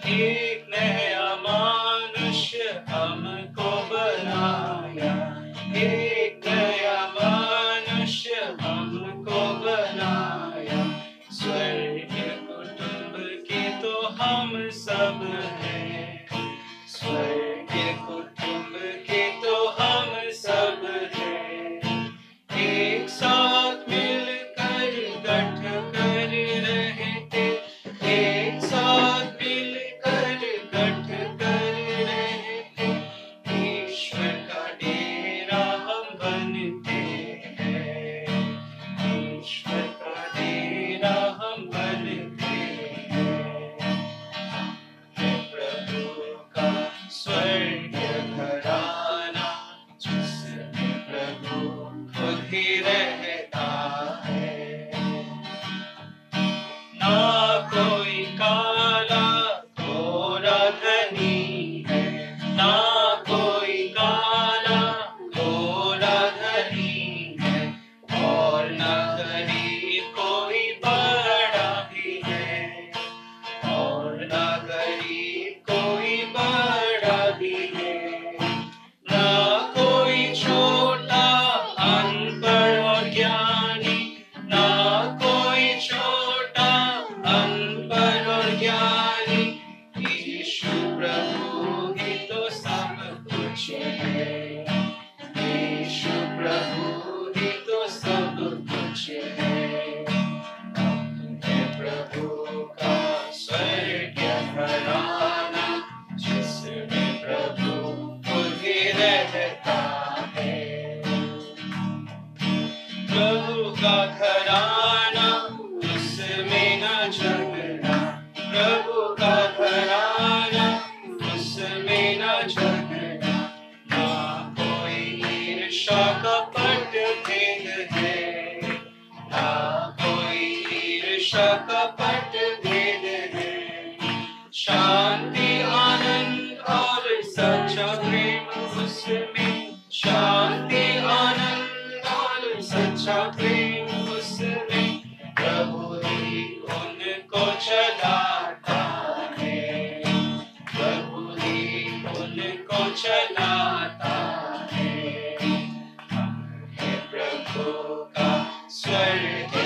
एक नया मनुष्य हमको बनाया, एक नया मनुष्य हमको बनाया। स्वर्ग कुटुंब के तो हम सब हैं, स्वर्ग कुटुंब के तो हम सब हैं। एक साथ मिलकर गठ कर रहे थे, एक साथ मिलकर गठ कर रहे थे। ईश्वर का डेरा हम बनते हैं, ईश्वर का डेरा हम बनते हैं। है प्रभु का स्वर्ग घराना, जिसमें प्रभु खुद ही रहता है। ना कोई काला गोरा धनी है, ना कोई काला गोरा धनी है, और ना गरीब कोई बड़ा भी है, और ना गरीब कोई बड़ा भी है। ना कोई छोटा अनपढ़ और ज्ञानी, ना कोई छोटा अनपढ़ और ज्ञानी। यीशु प्रभु ही तो सब कुछ है, यीशु प्रभु ही तो सब कुछ है। है प्रभु का स्वर्ग घराना, जिसमें प्रभु खुद ही रहता है। प्रभु का घराना, उसमें न झगड़ा, प्रभु का घराना, उसमें न झगड़ा। ना कोई ईर्ष्या कपट भेद है, ना कोई ईर्ष्या कपट भेद है। शांति आनंद और सच्चा प्रेम उसमें, शांति आनंद और सच्चा प्रेम उसमें। प्रभु ही उनको चलाता है, प्रभु ही उनको चलाता है। हम हैं प्रभु का स्वर्ग